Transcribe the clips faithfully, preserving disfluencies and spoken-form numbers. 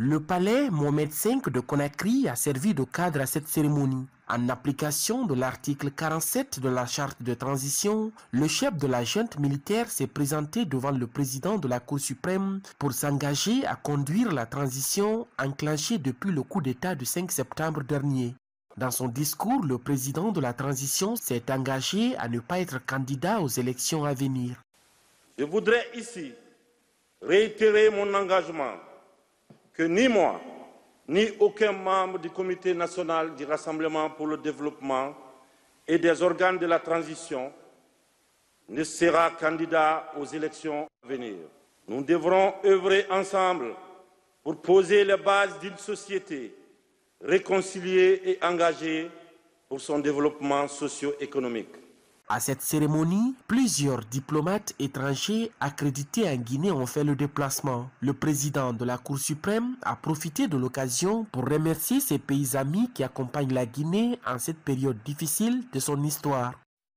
Le palais Mohamed cinq de Conakry a servi de cadre à cette cérémonie. En application de l'article quarante-sept de la charte de transition, le chef de la junte militaire s'est présenté devant le président de la Cour suprême pour s'engager à conduire la transition enclenchée depuis le coup d'État du cinq septembre dernier. Dans son discours, le président de la transition s'est engagé à ne pas être candidat aux élections à venir. Je voudrais ici réitérer mon engagement que ni moi, ni aucun membre du Comité national du Rassemblement pour le développement et des organes de la transition ne sera candidat aux élections à venir. Nous devrons œuvrer ensemble pour poser les bases d'une société réconciliée et engagée pour son développement socio-économique. À cette cérémonie, plusieurs diplomates étrangers accrédités en Guinée ont fait le déplacement. Le président de la Cour suprême a profité de l'occasion pour remercier ses pays amis qui accompagnent la Guinée en cette période difficile de son histoire.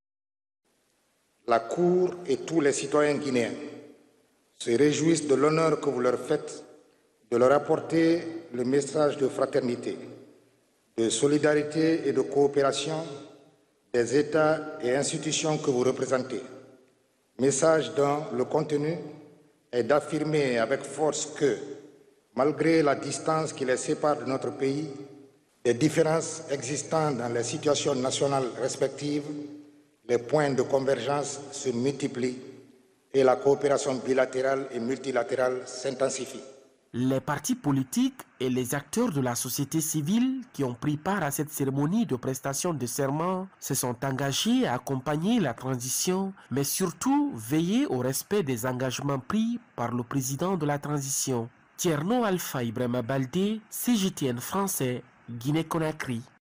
La Cour et tous les citoyens guinéens se réjouissent de l'honneur que vous leur faites de leur apporter le message de fraternité, de solidarité et de coopération des États et institutions que vous représentez. Message dont le contenu est d'affirmer avec force que, malgré la distance qui les sépare de notre pays, les différences existantes dans les situations nationales respectives, les points de convergence se multiplient et la coopération bilatérale et multilatérale s'intensifie. Les partis politiques et les acteurs de la société civile qui ont pris part à cette cérémonie de prestation de serment se sont engagés à accompagner la transition, mais surtout veiller au respect des engagements pris par le président de la transition. Thierno Alpha Ibrahima Baldé, C G T N français, Guinée-Conakry.